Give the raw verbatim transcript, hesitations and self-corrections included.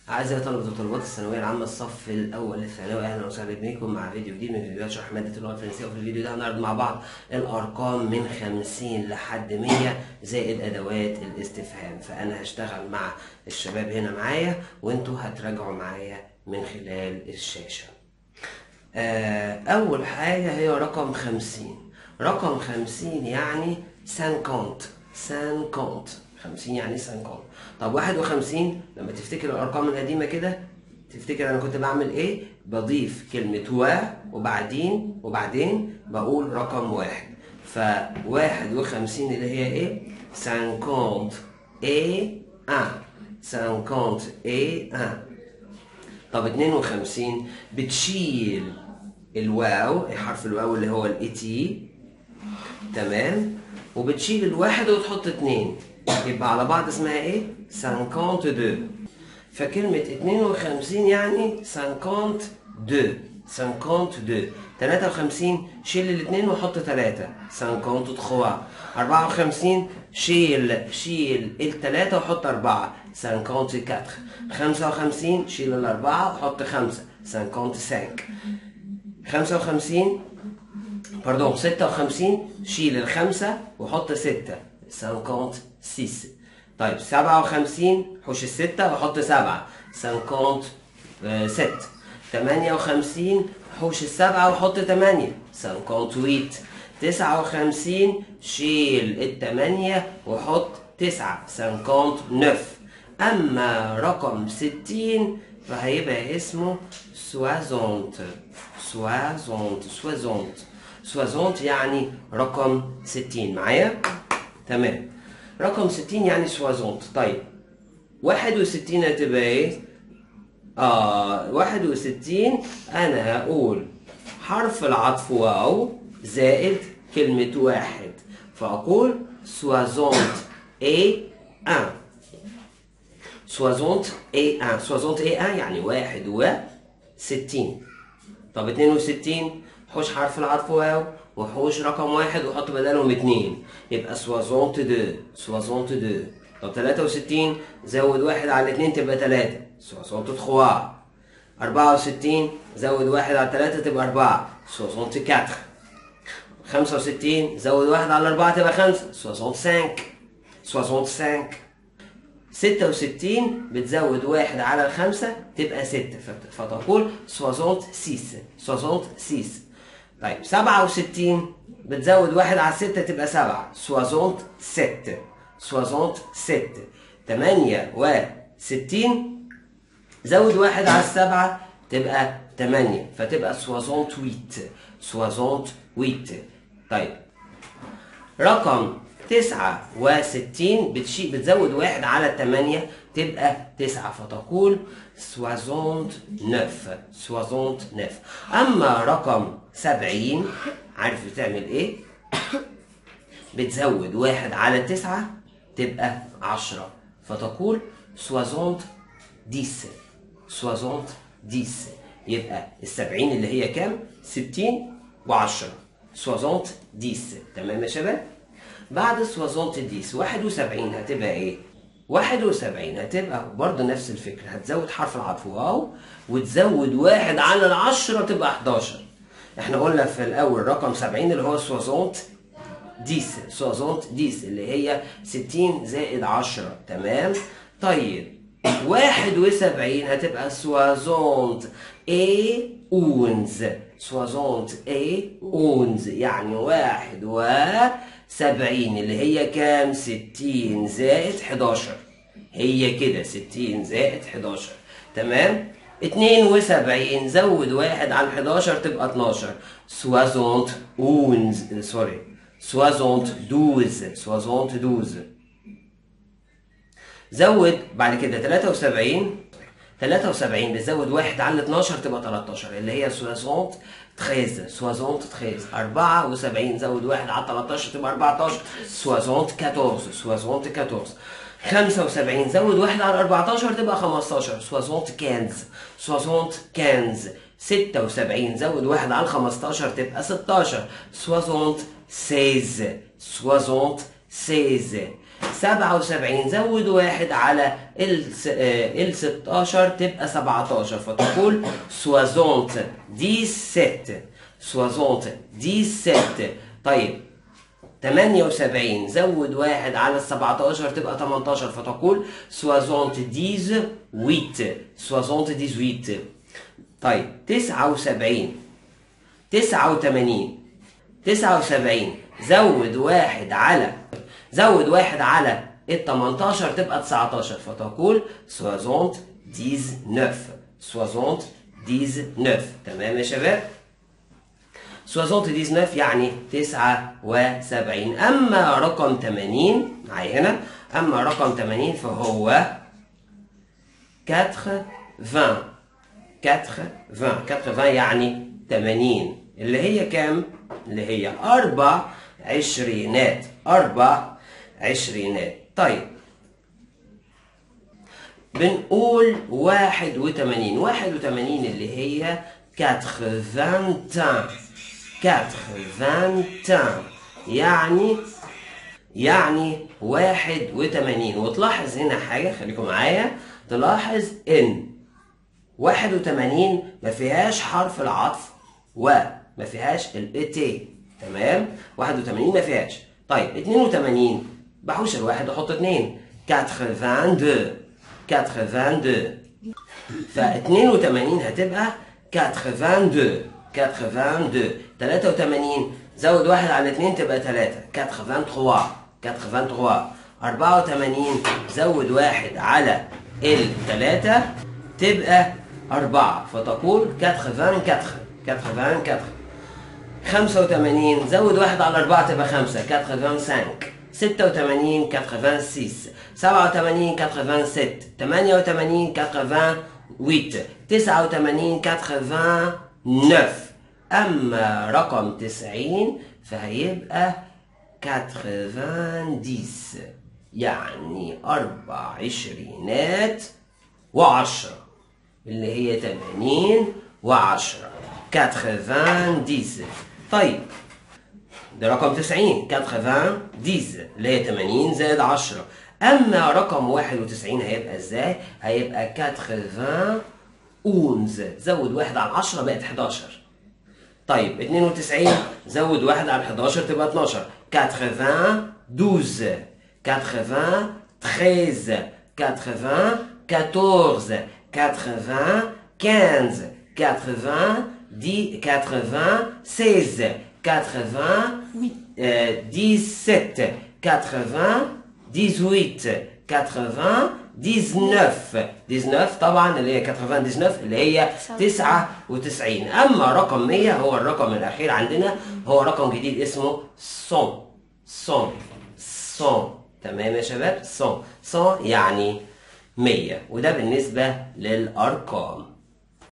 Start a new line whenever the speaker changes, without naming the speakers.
أعزائي طلبة وطالبات الثانوية العامة الصف الأول للثانوي، أهلا وسهلا بكم مع فيديو جديد من فيديوهات شرح مادة اللغة الفرنسية. وفي الفيديو ده هنعرض مع بعض الأرقام من خمسين لحد مية زائد أدوات الاستفهام. فأنا هشتغل مع الشباب هنا معايا وأنتوا هتراجعوا معايا من خلال الشاشة. أول حاجة هي رقم خمسين. رقم خمسين يعني سانكونت. سانكونت خمسين يعني سانكونت. طب واحد وخمسين لما تفتكر الأرقام القديمة كده تفتكر أنا كنت بعمل إيه؟ بضيف كلمة و وبعدين وبعدين بقول رقم واحد. فواحد وخمسين اللي هي إيه؟ سانكونت إيه أن. سانكونت إيه أن. طب اتنين وخمسين بتشيل الواو، حرف الواو اللي هو الاي تي، تمام، وبتشيل الواحد وتحط اتنين، يبقى على بعض اسمها ايه؟ خمسين واتنين. فكلمة اتنين وخمسين يعني خمسين واتنين. خمسين واتنين. تلاتة وخمسين شيل الاتنين وحط تلاتة، خمسين وتلاتة. أربعة وخمسين شيل شيل التلاتة وحط أربعة، خمسة وأربعين. خمسة وخمسين شيل الأربعة وحط خمسة، خمسة. خمسة وخمسين باردون ستة وخمسين شيل الخمسة وحط ستة، ستة. طيب سبعة وخمسين حوش الستة وحط سبعة، ستة. تمانية وخمسين حوش السبعة وحط تمانية، تمانية. تسعة وخمسين شيل التمانية وحط تسعة، تسعة. أما رقم ستين فهيبقى اسمه سوازونت. سوازونت سوازونت سوازونت يعني رقم ستين. معايا؟ تمام. رقم ستين يعني سوازونت. طيب واحد وستين هتبقى ايه؟ اه واحد وستين انا هقول حرف العطف واو زائد كلمة واحد، فأقول سوازونت اي ان. سوازونت اي ان. سوازونت اي ان يعني واحد وستين. طب اتنين وستين حوش حرف العطف واو وحوش رقم واحد وحط بدلهم اتنين، يبقى سوازونت دو. سوازونت دو. طب تلاتة وستين زود واحد على اتنين تبقى تلاتة، سوازونت تخوا. أربعة وستين زود واحد على تلاتة تبقى أربعة، سوازونت كاتر. خمسة وستين زود واحد على أربعة تبقى خمسة، سوازونت سانك. سوازونت سانك. ستة وستين بتزود واحد على الخمسة تبقى ستة، فتقول سوازونت سيس. سوازونت سيس. طيب سبعة وستين بتزود واحد على الستة تبقى سبعة، سوازونت ست. سوازونت ست. تمانية وستين زود واحد على السبعة تبقى تمانية، فتبقى سوازونت ويت. سوازونت ويت. طيب رقم تسعة وستين بتشي بتزود واحد على تمانية تبقى تسعة، فتقول سوازونت نف. سوازونت نف. أما رقم سبعين عارف بتعمل إيه؟ بتزود واحد على تسعة تبقى عشرة، فتقول سوازونت ديس. سوازونت ديس. يبقى السبعين اللي هي كام؟ ستين وعشرة. سوازونت ديس. تمام يا شباب؟ بعد سوازونت ديس واحد وسبعين هتبقى ايه؟ واحد وسبعين هتبقى برضه نفس الفكرة، هتزود حرف العطف واو وتزود واحد على العشرة تبقى حداشر. احنا قلنا في الأول رقم سبعين اللي هو سوازونت ديس. سوازونت ديس اللي هي ستين زائد عشرة، تمام؟ طيب واحد وسبعين هتبقى سوازونت اي اونز. سوازونت اي اونز يعني واحد وسبعين اللي هي كام؟ ستين زائد حداشر. هي كده ستين زائد حداشر، تمام؟ اتنين وسبعين زود واحد على حداشر تبقى اتناشر، سوازونت اونز سوري سوازونت دوز. سوازونت دوز. زود بعد كده تلاتة وسبعين. تلاتة وسبعين بتزود واحد على اتناشر تبقى تلتاشر اللي هي سوازونت تخيز. سوازونت تخيز. أربعة وسبعين زود واحد على تلتاشر تبقى أربعتاشر، سوازونت كاتورز. سوازونت كاتورز. خمسة وسبعين زود واحد على أربعتاشر تبقى خمستاشر، سوازونت كانز. سوازونت كانز. ستة وسبعين زود واحد على خمستاشر تبقى ستاشر، سوازونت سيز. سوازونت سيز. سبعة وسبعين زود واحد على ال ستاشر تبقى سبعتاشر، فتقول soixante dix-sept soixante dix-sept. طيب تمانية وسبعين زود واحد على ال سبعتاشر تبقى تمنتاشر، فتقول soixante-dix-huit soixante-dix-huit. طيب تسعة وسبعين تسعة وتمانين تسعة وسبعين زود واحد على زود واحد على ال تمنتاشر تبقى تسعتاشر، فتقول soixante-dix-neuf soixante-dix-neuf. تمام يا شباب؟ soixante-dix-neuf يعني تسعة وسبعين. أما رقم تمانين معايا هنا، أما رقم تمانين فهو quatre-vingts quatre-vingts quatre-vingts يعني تمانين، اللي هي كام؟ اللي هي أربع عشرينات أربع عشرينات. طيب بنقول واحد وتمانين واحد وتمانين اللي هي quatre-vingt quatre-vingt يعني يعني واحد وتمانين. وتلاحظ هنا حاجة، خليكم معايا، تلاحظ إن واحد وتمانين ما فيهاش حرف العطف وما فيهاش الإتي. تمام؟ واحد وتمانين ما فيهاش. طيب اتنين وتمانين بحوش الواحد وأحط اتنين quatre-vingt-deux quatre-vingt-deux، ف اتنين وتمانين هتبقى quatre-vingt-deux quatre-vingt-deux. تلاتة وتمانين زود واحد على اتنين تبقى تلاتة quatre-vingt-trois quatre-vingt-trois. أربعة وتمانين زود واحد على التلاتة تبقى أربعة، فتقول quatre-vingt-quatre quatre-vingt-quatre. خمسة وتمانين زود واحد على أربعة تبقى خمسة quatre-vingt-cinq. ستة وتمانين quatre-vingt-six. سبعة وتمانين quatre-vingt-sept. تمانية وتمانين quatre-vingt-huit. تسعة وتمانين quatre-vingt-neuf. أما رقم تسعين فهيبقى quatre-vingt-dix يعني أربع عشرينات وعشرة، اللي هي تمانين وعشرة quatre-vingt-dix. طيب ده رقم تسعين quatre-vingt-dix اللي هي تمانين زائد عشرة. أما رقم واحد وتسعين هيبقى إزاي؟ هيبقى quatre-vingt-onze زود واحد على عشرة بقت حداشر. طيب اتنين وتسعين زود واحد على حداشر تبقى اتناشر quatre-vingt-douze quatre-vingt-treize quatre-vingt-quatorze quatre-vingt-quinze quatre-vingt-dix quatre-vingt-seize quatre-vingt-dix-sept quatre-vingt-dix-huit quatre-vingt-dix-neuf dix-neuf طبعا اللي هي quatre-vingt-dix-neuf اللي هي تسعة وتسعين. أما رقم مية هو الرقم الأخير عندنا، هو رقم جديد اسمه cent cent cent. تمام يا شباب؟ cent cent يعني مية، وده بالنسبة للأرقام.